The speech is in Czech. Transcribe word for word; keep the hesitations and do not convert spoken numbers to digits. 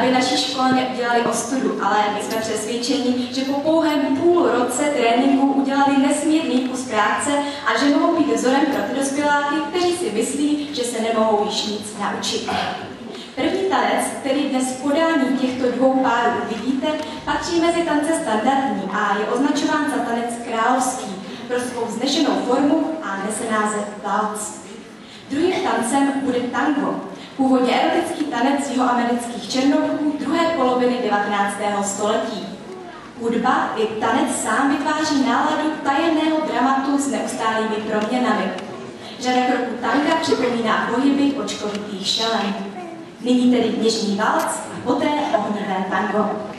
aby naší škole neudělali ostudu, ale my jsme přesvědčeni, že po pouhém půl roce tréninku udělali nesmírný kus práce a že mohou být vzorem pro ty dospěláky, kteří si myslí, že se nemohou již nic naučit. První tanec, který dnes v podání těchto dvou párů uvidíte, patří mezi tance standardní a je označován za tanec královský pro svou vznešenou formu a nese název valc. Druhým tancem bude tango, původně erotický tanec jihoamerických černouchů druhé poloviny devatenáctého století. Hudba i tanec sám vytváří náladu tajemného dramatu s neustálými proměnami. Řada kroků tanga připomíná pohyby očkovitých šelem. Nyní tedy něžný valc a poté ohnivé tango.